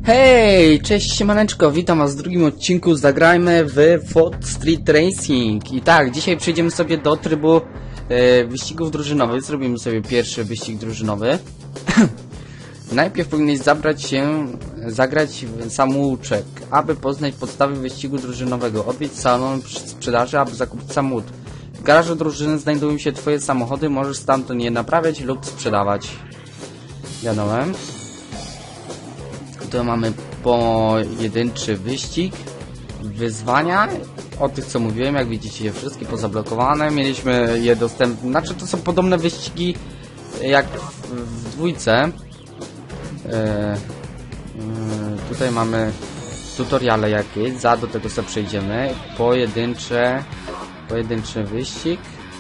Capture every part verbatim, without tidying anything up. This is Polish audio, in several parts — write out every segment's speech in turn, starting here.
Hej, cześć, siemaneczko, witam was w drugim odcinku. Zagrajmy w Ford Street Racing. I tak, dzisiaj przejdziemy sobie do trybu e, wyścigów drużynowych. Zrobimy sobie pierwszy wyścig drużynowy. Najpierw powinieneś zabrać się, zagrać w samouczek, aby poznać podstawy wyścigu drużynowego. Odwiedź salon sprzedaży, aby zakupić samochód. W garażu drużyny znajdują się twoje samochody, możesz stamtąd je naprawiać lub sprzedawać. Wiadomo. Tu mamy pojedynczy wyścig, wyzwania, o tych co mówiłem, jak widzicie je wszystkie pozablokowane, mieliśmy je dostępne, znaczy to są podobne wyścigi jak w, w dwójce. E, e, tutaj mamy tutoriale jakieś, za do tego sobie przejdziemy, pojedyncze, pojedynczy wyścig,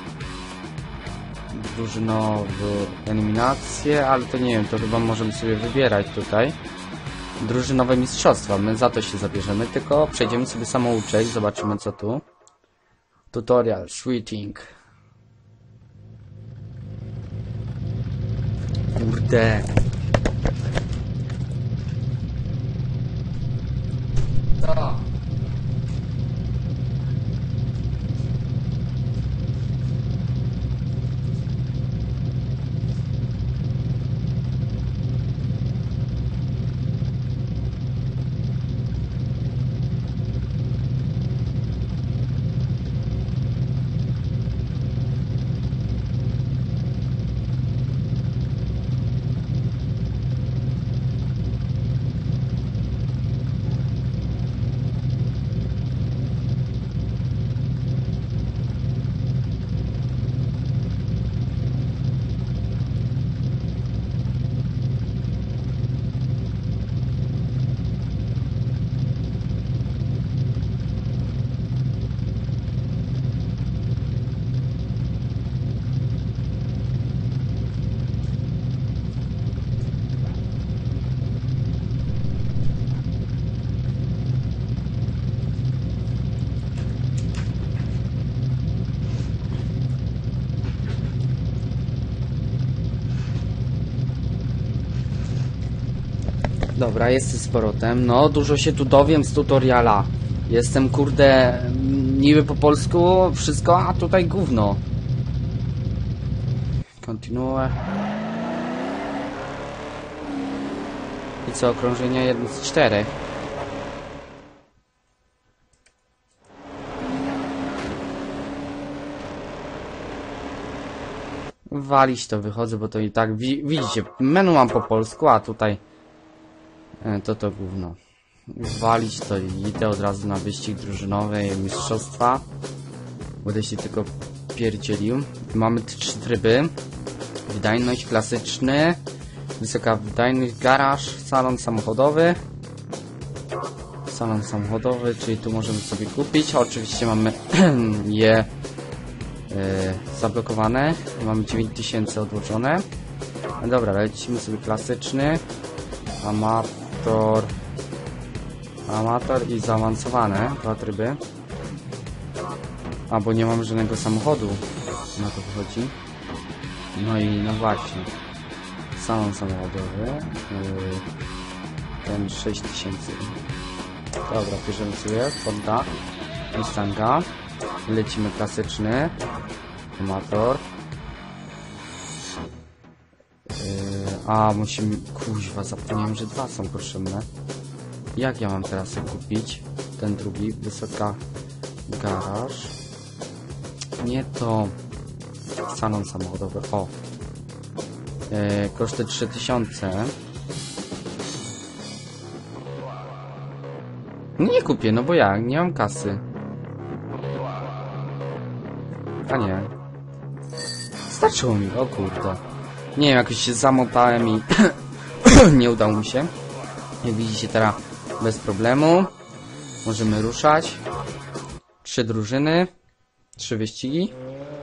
drużynowy eliminację, ale to nie wiem, to chyba możemy sobie wybierać tutaj. Drużynowe mistrzostwa, my za to się zabierzemy, tylko przejdziemy sobie samouczek, zobaczymy co tu. Tutorial, switching. Kurde. To. Dobra, jestem z powrotem. No, dużo się tu dowiem z tutoriala. Jestem, kurde, niby po polsku wszystko, a tutaj gówno. Kontynuuję. I co, okrążenie jedno z czterech. Walić to wychodzę, bo to i tak, wi widzicie, menu mam po polsku, a tutaj to to gówno. Walić to i idę od razu na wyścig drużynowy i mistrzostwa. Będę się tylko pierdzielił. Mamy trzy tryby. Wydajność klasyczny, wysoka wydajność, garaż, salon samochodowy. Salon samochodowy, czyli tu możemy sobie kupić. Oczywiście mamy je e, zablokowane. Mamy dziewięć tysięcy odłożone. No dobra, lecimy sobie klasyczny. Amator, amator i zaawansowane, dwa tryby. A, bo nie mamy żadnego samochodu, na to wychodzi. No i no właśnie, salon samochodowy, yy, ten sześć tysięcy. Dobra, bierzemy sobie Forda, Mustanga, lecimy klasyczny, amator. A, musimy... Kuźwa, zapomniałem, że dwa są potrzebne. Jak ja mam teraz je kupić? Ten drugi, wysoka garaż. Nie to... Salon samochodowy, o. E, koszty trzy tysiące. Nie kupię, no bo jak? Nie mam kasy. A nie. Starczyło mi, o kurde. Nie wiem, jakoś się zamotałem i nie udało mi się. Jak widzicie teraz bez problemu. Możemy ruszać. Trzy drużyny. Trzy wyścigi.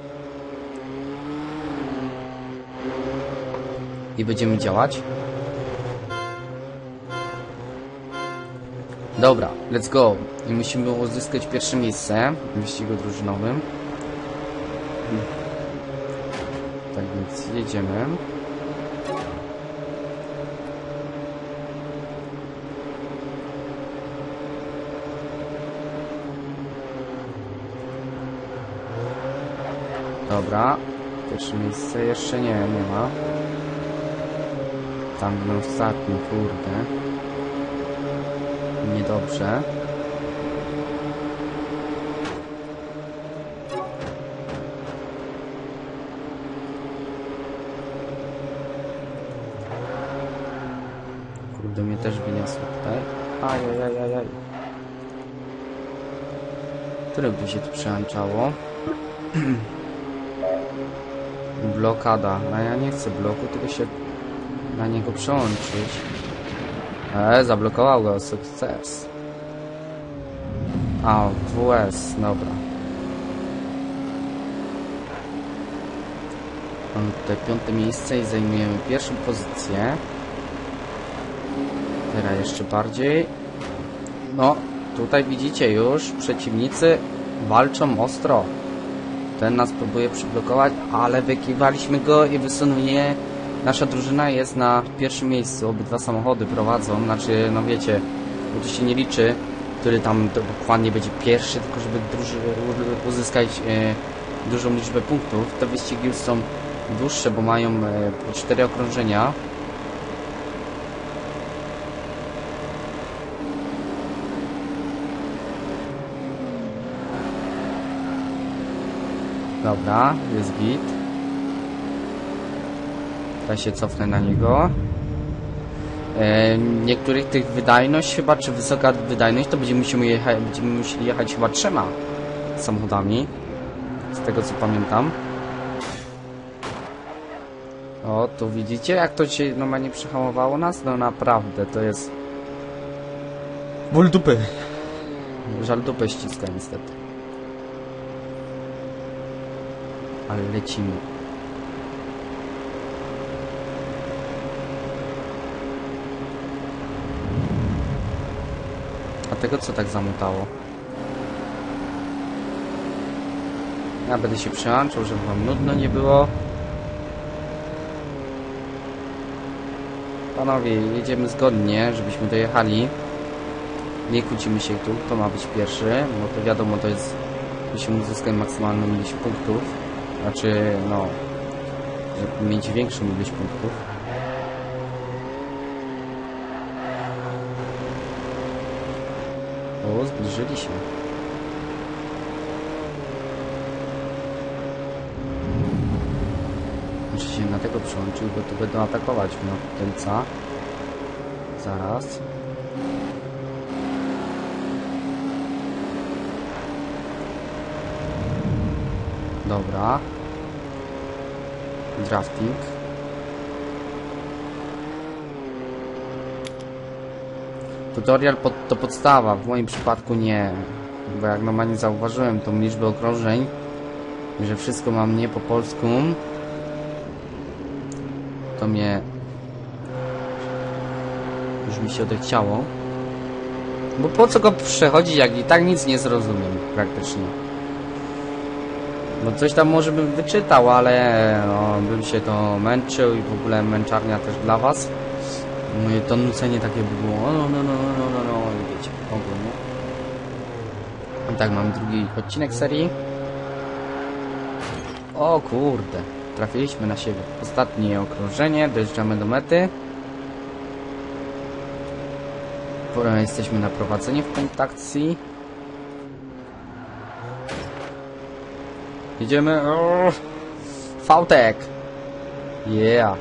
I będziemy działać. Dobra, let's go. I musimy uzyskać pierwsze miejsce w wyścigu drużynowym. Tak więc jedziemy. Dobra. Pierwsze miejsce jeszcze nie, nie ma. Tam był ostatni, kurde. Niedobrze. Kurde, mnie też wyniosło tutaj. Ajajajajaj. Które by się tu przełączało? Blokada. A ja nie chcę bloku, tylko się na niego przełączyć. E, zablokował go. Sukces. A, W S. Dobra. Mamy tutaj piąte miejsce i zajmujemy pierwszą pozycję. Teraz jeszcze bardziej. No, tutaj widzicie już, przeciwnicy walczą ostro. Ten nas próbuje przyblokować, ale wykiwaliśmy go i wysunuje. Nasza drużyna jest na pierwszym miejscu. Obydwa samochody prowadzą, znaczy, no wiecie, bo to się nie liczy, który tam dokładnie będzie pierwszy, tylko żeby druży uzyskać e, dużą liczbę punktów. Te wyścigi już są dłuższe, bo mają e, po cztery okrążenia. Dobra, jest git. Teraz się cofnę na niego. E, niektórych tych wydajność chyba, czy wysoka wydajność, to będziemy musieli jechać, będziemy musieli jechać chyba trzema samochodami. Z tego co pamiętam. O, tu widzicie jak to się normalnie przehamowało nas? No naprawdę, to jest... Ból dupy. Żal dupę ściska niestety. Ale lecimy. A tego co tak zamutało? Ja będę się przełączał, żeby wam nudno nie było. Panowie, jedziemy zgodnie, żebyśmy dojechali. Nie kłócimy się tu, kto ma być pierwszy, bo to wiadomo, to jest... Musimy uzyskać maksymalną ilość punktów. Znaczy, no... Żeby mieć większą ilość punktów. O, zbliżyli się. Muszę się na tego przełączył, bo tu będą atakować mnie od tylca. Zaraz. Dobra. Drafting. Tutorial pod, to podstawa, w moim przypadku nie. Bo jak normalnie zauważyłem tą liczbę okrążeń, że wszystko mam nie po polsku, to mnie już mi się odechciało. Bo po co go przechodzić, jak i tak nic nie zrozumiem praktycznie. No coś tam może bym wyczytał, ale no, bym się to męczył i w ogóle męczarnia też dla was. Moje to nucenie takie by było, no, no, no, no, no, no, no, i wiecie, ogólnie. I tak, mam drugi odcinek serii. O kurde, trafiliśmy na siebie. Ostatnie okrążenie, dojeżdżamy do mety. Pora jesteśmy na prowadzeniu w punkt akcji. Jedziemy. Fautek. Yeah.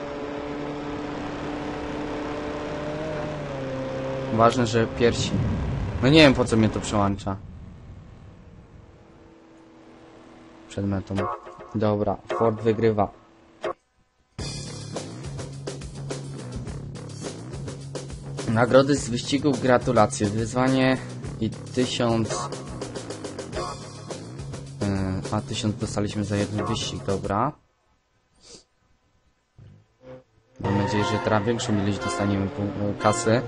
Ważne, że piersi. No nie wiem po co mnie to przełącza. Przed metą. Dobra, Ford wygrywa. Nagrody z wyścigów, gratulacje. Wyzwanie i tysiąc... A tysiąc dostaliśmy za jeden wyścig, dobra. Mam nadzieję, że teraz większą ilość dostaniemy kasy.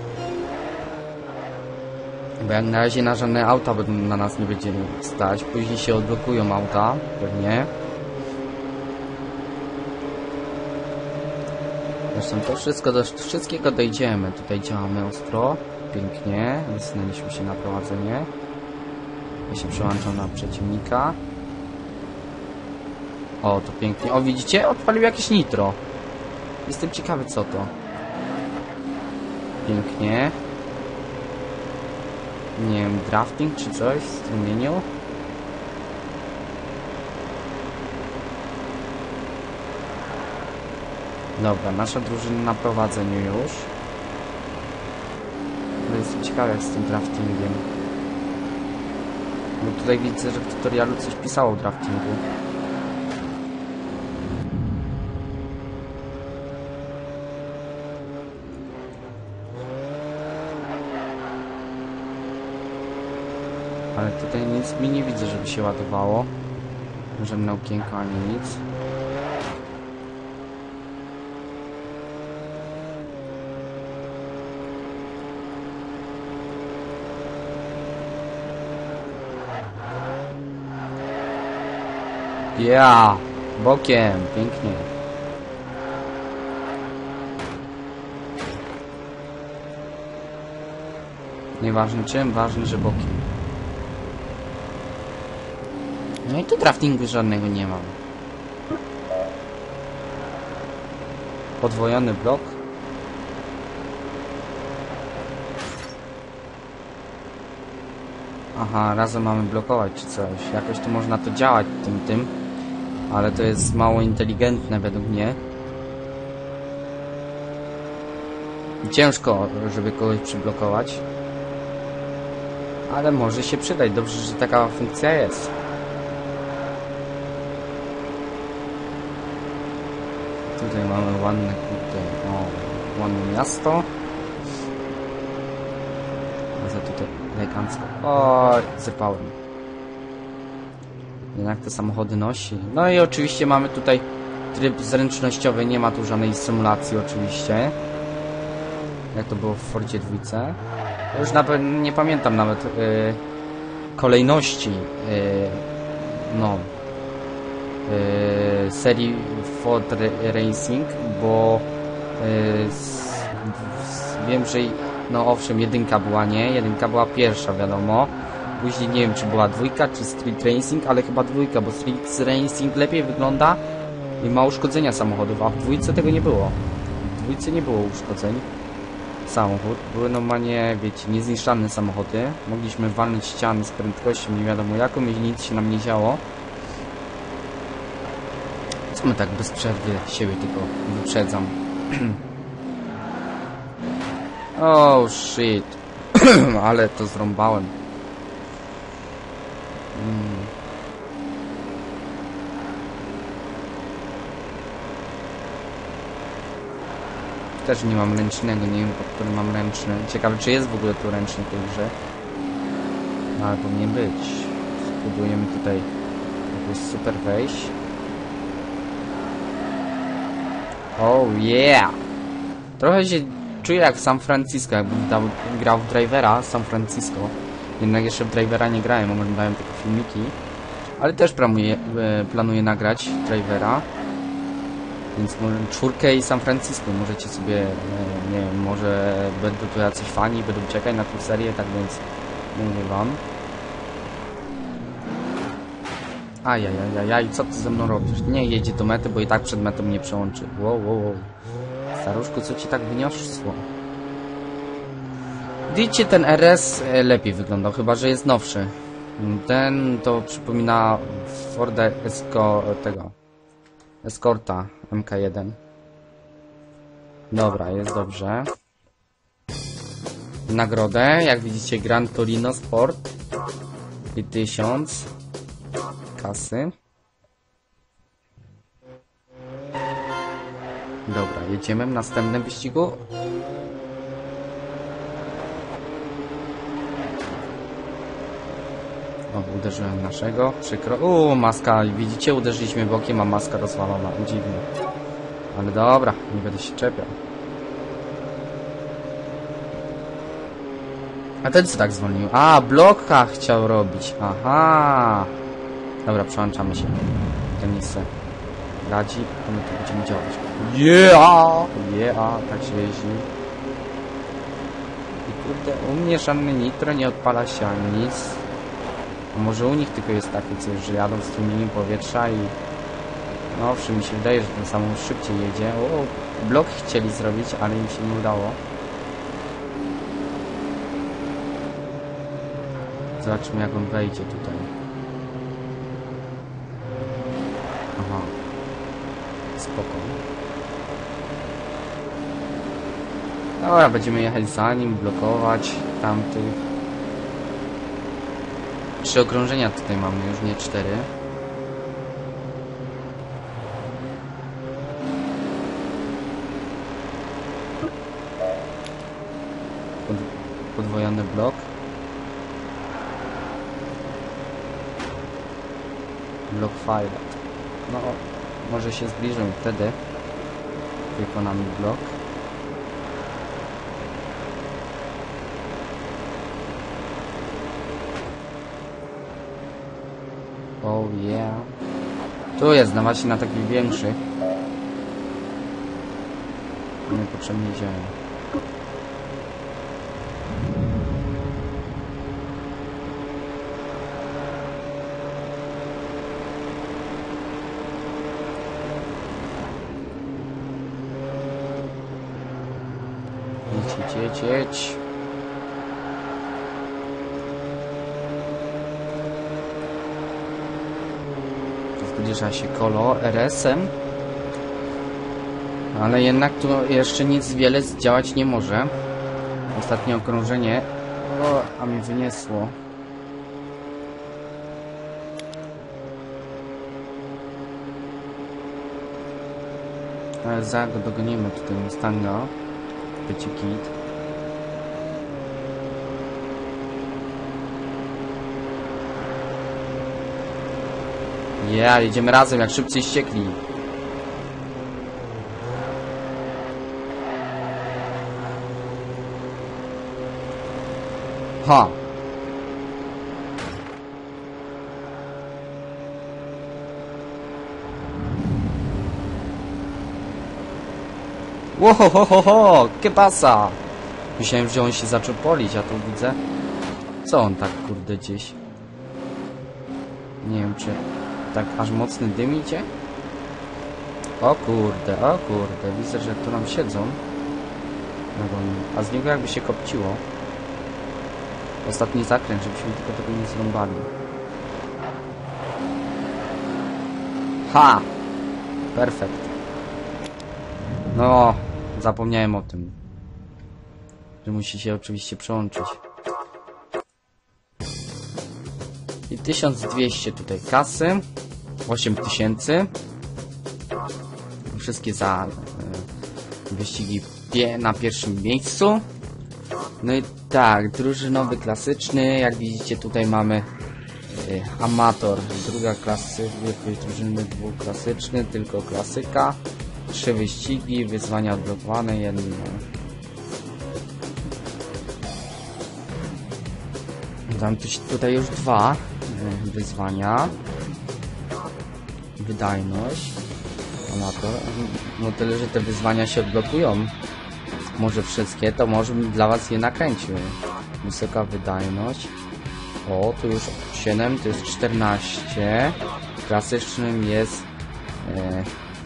Bo jak na razie na żadne auta na nas nie będzie stać. Później się odblokują auta, pewnie. Zresztą to wszystko, do wszystkiego dojdziemy. Tutaj działamy ostro, pięknie. Wysunęliśmy się na prowadzenie. Ja się przełączam na przeciwnika. O, to pięknie. O, widzicie? Odpalił jakieś nitro. Jestem ciekawy, co to. Pięknie. Nie wiem, drafting czy coś w strumieniu. Dobra, nasza drużyna na prowadzeniu już. Ale jestem ciekawy jak z tym draftingiem. Bo tutaj widzę, że w tutorialu coś pisało o draftingu. Ale tutaj nic mi nie widzę, żeby się ładowało. Żadne okienko ani nic. Ja, yeah, bokiem, pięknie. Nieważne czym, ważne, że bokiem. No i tu draftingu żadnego nie mam. Podwojony blok. Aha, razem mamy blokować czy coś. Jakoś tu można to działać tym, tym. Ale to jest mało inteligentne według mnie. Ciężko, żeby kogoś przyblokować. Ale może się przydać. Dobrze, że taka funkcja jest. Tutaj mamy ładne, kurde, o, ładne miasto. A za tutaj elegancko. O, zerpałem. Jednak te samochody nosi. No i oczywiście mamy tutaj tryb zręcznościowy. Nie ma tu żadnej symulacji oczywiście. Jak to było w Fordzie dwójce. Już nawet nie pamiętam nawet yy, kolejności yy, no yy, serii Ford Racing, bo yy, z, z, wiem, że no owszem, jedynka była, nie? Jedynka była pierwsza, wiadomo. Później nie wiem, czy była dwójka, czy Street Racing, ale chyba dwójka, bo Street Racing lepiej wygląda i ma uszkodzenia samochodów, a w dwójce tego nie było. W dwójce nie było uszkodzeń. Samochód. Były normalnie, wiecie, niezniszczalne samochody. Mogliśmy walnąć ściany z prędkością nie wiadomo jaką i nic się nam nie działo. Co my tak bez przerwy siebie tylko wyprzedzam? Oh shit. Ale to zrąbałem. Hmm. Też nie mam ręcznego, nie wiem pod którym mam ręczny. Ciekawe czy jest w ogóle tu ręczny w tej grze. No ale powinien być. Spróbujemy tutaj jakoś super wejść. Oh yeah! Trochę się czuję jak w San Francisco, jakbym dał, grał w Drivera San Francisco. Jednak jeszcze w Drivera nie grałem, oglądałem tylko filmiki. Ale też planuję, planuję nagrać Drivera. Więc może czwórkę i San Francisco możecie sobie, nie wiem, może będą tu jacyś fani, będą czekać na tę serię, tak więc mówię wam. Ajajajajaj, co ty ze mną robisz? Nie jedzie do mety, bo i tak przed metą nie przełączy. Wow, wow, wow. Staruszku, co ci tak wyniosło? Widzicie, ten R S lepiej wyglądał, chyba że jest nowszy. Ten to przypomina Forda Esco tego. Escorta M K jeden. Dobra, jest dobrze. Nagrodę, jak widzicie, Gran Torino Sport i tysiąc kasy. Dobra, jedziemy w następnym wyścigu. O, uderzyłem naszego. Przykro. Uuu, maska. Widzicie, uderzyliśmy bokiem, a maska rozwalona. Dziwnie. Ale dobra, nie będę się czepiał. A ten co tak zwolnił? A, bloka chciał robić. Aha. Dobra, przełączamy się. Ten nic radzi, a my tu będziemy działać. Yeah! Yeah, tak się jeździ. I kurde, u mnie żadne nitro nie odpala się ani nic. A może u nich tylko jest takie coś, że jadą strumieniem powietrza i No owszem, mi się wydaje, że ten samochód szybciej jedzie. O, blok chcieli zrobić, ale im się nie udało. Zobaczmy, jak on wejdzie tutaj. Aha. Spoko. Dobra, będziemy jechać za nim, blokować tamtych. Trzy okrążenia tutaj mamy, już nie cztery. Pod, podwojony blok. Blok file. No, może się zbliżymy wtedy. Wykonamy blok. Oh yeah. Tu jest, na właśnie na takich większych. Niepotrzebnie ziemi. Jedź, jedź, jedź. Zbliża się kolo R S-em. Ale jednak tu jeszcze nic wiele zdziałać nie może. Ostatnie okrążenie. O, a mi wyniosło. Ale za go dogonimy tutaj Mustanga. Będzie kit. Yeah, jedziemy razem, jak szybciej ściekli. Ha! Łohohoho! ¿Qué pasa? Myślałem, że on się zaczął polić, a tu widzę... Co on tak, kurde, gdzieś... Nie wiem, czy... Tak aż mocny dym idzie? O kurde, o kurde, widzę, że tu nam siedzą. A z niego jakby się kopciło. Ostatni zakręt, żebyśmy tylko tego nie zrąbali. Ha! Perfekt. No, zapomniałem o tym. Że musi się oczywiście przełączyć. I tysiąc dwieście tutaj kasy. osiem tysięcy. Wszystkie za e, wyścigi pie na pierwszym miejscu. No i tak, drużynowy klasyczny. Jak widzicie, tutaj mamy e, amator, druga klasy, wielkość drużyny dwuklasyczny, tylko klasyka. Trzy wyścigi, wyzwania odblokowane, jedno. Dam tutaj już dwa e, wyzwania. Wydajność. Amator. No tyle, że te wyzwania się odblokują. Może wszystkie, to może bym dla was je nakręcił. Wysoka wydajność. O, tu już siedem, to jest czternaście. Klasycznym jest e, e,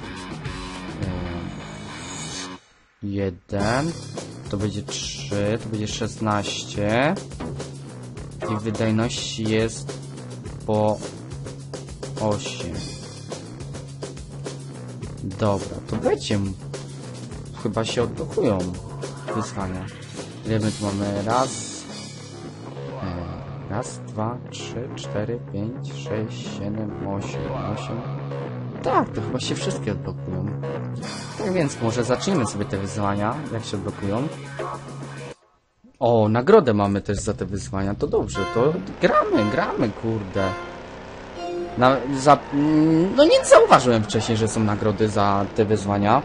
jeden. To będzie trzy, to będzie szesnaście. I wydajności jest po osiem. Dobra, to będzie. Chyba się odblokują wyzwania. Ile my tu mamy? Raz, e, raz, dwa, trzy, cztery, pięć, sześć, siedem, osiem, osiem. Tak, to chyba się wszystkie odblokują. Tak więc może zacznijmy sobie te wyzwania, jak się odblokują. O, nagrodę mamy też za te wyzwania, to dobrze, to gramy, gramy, kurde. Na, za, no nie zauważyłem wcześniej, że są nagrody za te wyzwania.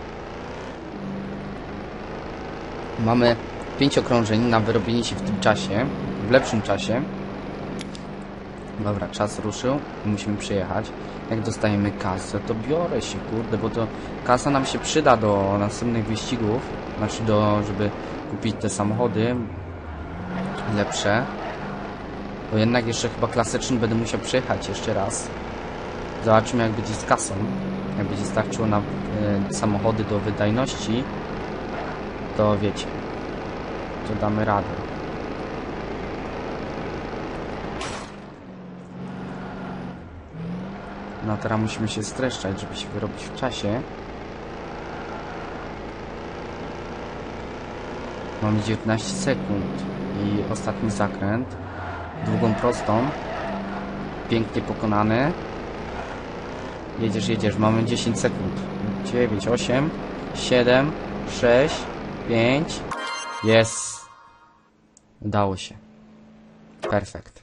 Mamy pięć okrążeń na wyrobienie się w tym czasie, w lepszym czasie. Dobra, czas ruszył i musimy przyjechać. Jak dostajemy kasę, to biorę się, kurde, bo to kasa nam się przyda do następnych wyścigów. Znaczy do, żeby kupić te samochody lepsze. Bo jednak jeszcze chyba klasyczny będę musiał przyjechać jeszcze raz. Zobaczymy, jak będzie z kasą. Jak będzie starczyło na y, samochody do wydajności, to wiecie, to damy radę. No teraz musimy się streszczać, żeby się wyrobić w czasie. Mamy dziewiętnaście sekund i ostatni zakręt. Długą prostą. Pięknie pokonany. Jedziesz, jedziesz. Mamy dziesięć sekund. dziewięć, osiem, siedem, sześć, pięć. Jest. Udało się. Perfekt.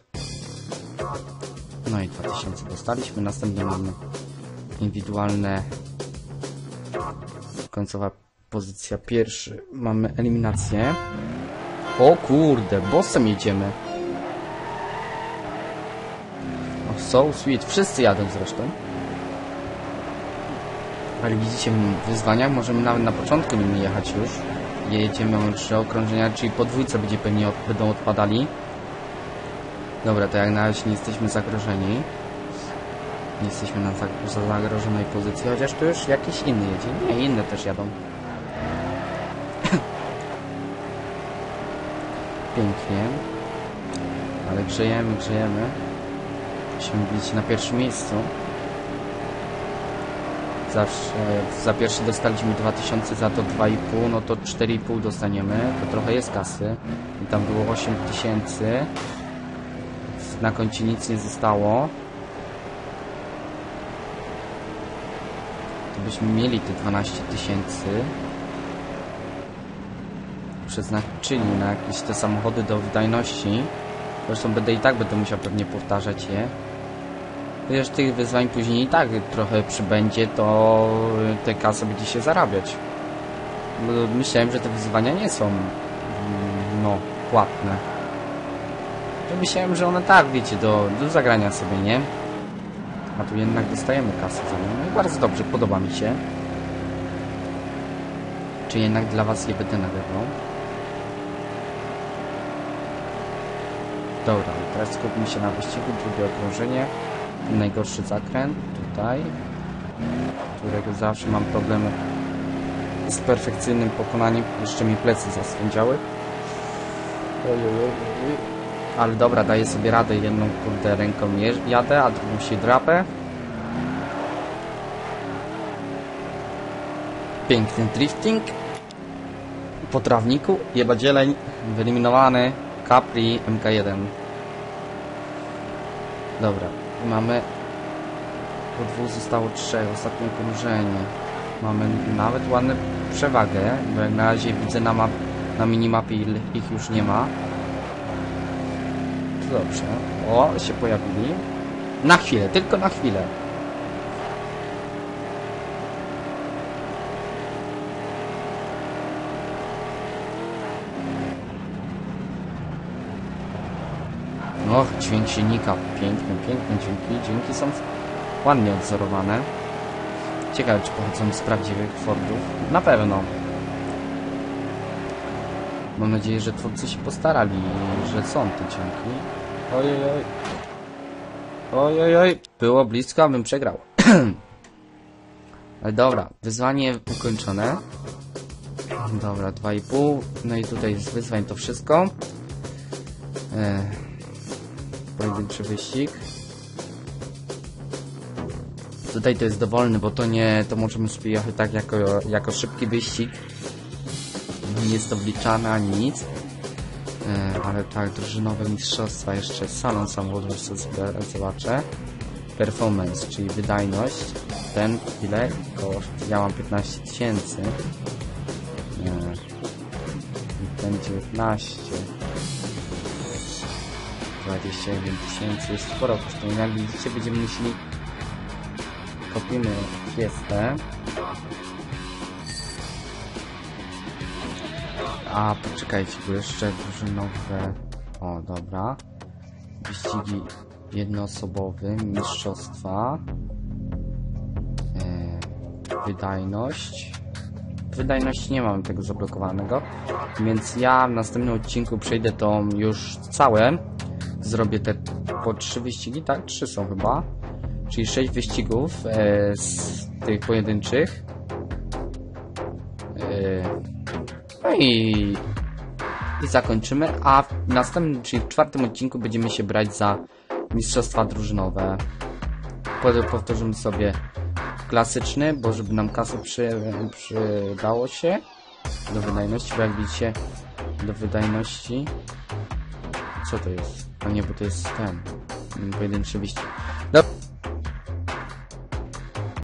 No i dwa tysiące dostaliśmy. Następnie mamy indywidualne. Końcowa pozycja pierwszy. Mamy eliminację. O kurde, bossem jedziemy. Oh, so sweet. Wszyscy jadą zresztą. Ale widzicie, w wyzwaniach możemy nawet na początku nimi jechać już. Jedziemy, mamy trzy okrążenia, czyli podwójce będzie pewnie od, będą odpadali. Dobra, to jak na razie nie jesteśmy zagrożeni. Nie jesteśmy na za zagrożonej pozycji, chociaż tu już jakiś inny jedzie. Nie, inne też jadą. Pięknie. Ale grzejemy, grzejemy. Musimy być na pierwszym miejscu. Zawsze za pierwszy dostaliśmy dwa tysiące, za to dwa i pół, no to cztery i pół dostaniemy. To trochę jest kasy. I tam było osiem tysięcy. Na koncie nic nie zostało. To byśmy mieli te dwanaście tysięcy. Przeznaczyli na jakieś te samochody do wydajności. Zresztą będę i tak będę musiał pewnie powtarzać je. Chociaż tych wyzwań później i tak trochę przybędzie, to te kasy będzie się zarabiać. Myślałem, że te wyzwania nie są no, płatne. Myślałem, że one tak, wiecie, do, do zagrania sobie, nie? A tu jednak dostajemy kasę za nie. No i bardzo dobrze, podoba mi się. Czy jednak dla was je będę nagrywał? Dobra, teraz skupmy się na wyścigu, drugie okrążenie. Najgorszy zakręt, tutaj. Którego zawsze mam problemy z perfekcyjnym pokonaniem. Jeszcze mi plecy zaswędziały. Ale dobra, daję sobie radę, jedną kurde ręką jadę, a drugą się drapę. Piękny drifting. Po trawniku, jeba dzieleń, wyeliminowany, Capri M K jeden. Dobra, mamy po dwóch zostało trzech, ostatnie okrążenie. Mamy nawet ładną przewagę, bo jak na razie widzę na, map, na minimapie ich już nie ma. Dobrze. O, się pojawili. Na chwilę, tylko na chwilę. Och, dźwięk silnika. Piękny, piękny dźwięki. Dźwięki są ładnie odzorowane. Ciekawe, czy pochodzą z prawdziwych Fordów. Na pewno. Mam nadzieję, że twórcy się postarali, że są te dźwięki. Ojej, oj. Ojej, oj. Było blisko, abym przegrał. Ale dobra, wyzwanie ukończone. Dobra, dwa i pół. No i tutaj z wyzwań to wszystko. E, pojedynczy wyścig. Tutaj to jest dowolny, bo to nie, to możemy sobie jechać tak jako, jako szybki wyścig. Nie jest to wliczane ani nic. E, ale tak, drużynowe mistrzostwa, jeszcze salon samochodów sobie zobaczę. Performance, czyli wydajność. Ten ile? Koszt. Ja mam piętnaście tysięcy. Ten dziewiętnaście. dwadzieścia jeden tysięcy. Jest sporo kosztuje. Jak widzicie, będziemy musieli... Kopimy fiestę. A, poczekajcie, bo jeszcze drużynowe... O, dobra. Wyścigi jednoosobowe, mistrzostwa. Yy, wydajność. Wydajność nie mam tego zablokowanego, więc ja w następnym odcinku przejdę to już całe. Zrobię te po trzy wyścigi, tak? Trzy są chyba. czyli sześć wyścigów e, z tych pojedynczych. E, no i, i zakończymy, a w następnym, czyli w czwartym odcinku będziemy się brać za mistrzostwa drużynowe. Powtórzymy sobie klasyczny, bo żeby nam kasy przy, przydało się do wydajności, bo jak widzicie, do wydajności. Co to jest? A nie, bo to jest ten pojedynczy wyścig. Dobra.